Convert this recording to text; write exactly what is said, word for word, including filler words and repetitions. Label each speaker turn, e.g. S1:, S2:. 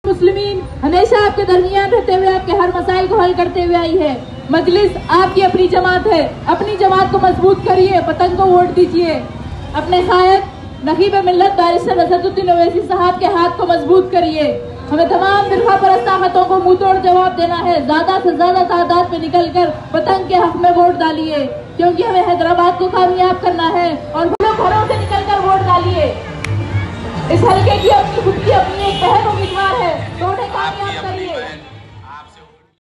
S1: मुस्लिमीन हमेशा आपके दरमियान रहते हुए आपके हर मसाइल को हल करते हुए आई है। मजलिस आपकी अपनी जमात है, अपनी जमात को मजबूत करिए, वतन को वोट दीजिए। अपने कायद नकीब मिल्लत बैरिस्टर असदुद्दीन ओवैसी साहब के हाथ को मजबूत करिए। हमें तमाम फिरका परस्त ताकतों को मुंह तोड़ जवाब देना है। ज्यादा से ज्यादा तादाद में निकल कर वतन के हक में वोट डालिए, क्योंकि हमें हैदराबाद को कामयाब करना है और